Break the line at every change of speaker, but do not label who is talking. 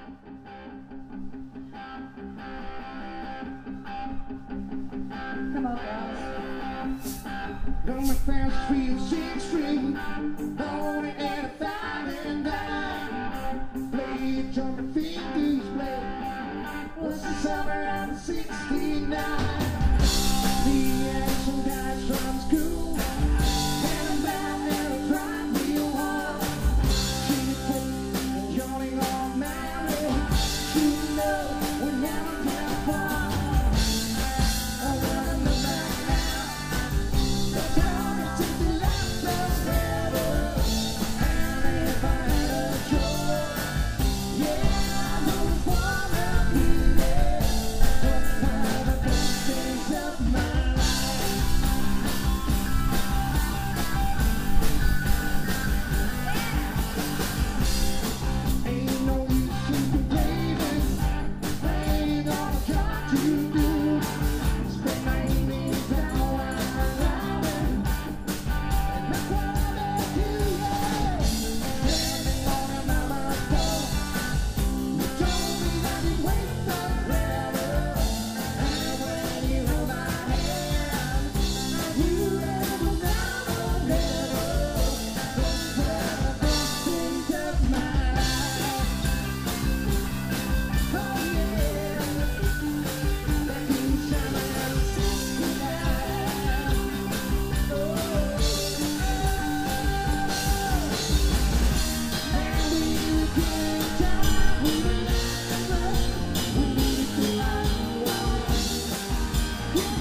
Come on, girls.
Got my fast 306 string, only at $1,000. Play jumping fingers, play. Was the summer of '69? Me and some guys from school had a band that'll drive real hard. She played Johnny on Mary. You know we never get far. I wanna look back now. The time it took to last forever. And if I had a choice, yeah, I would wanna be there. But now the best days of my life. Ain't no use in complaining. Ain't all I got to do. Spend my evenings down where I'm driving. And that's what I do, yeah. Standing on a mama's porch. You told me that you'd wait forever. And when you hold my hand, you never know, never. Those were the best days of my life. Oh yeah, that you shine and see light. Oh, and we can die whenever we need to. Yeah.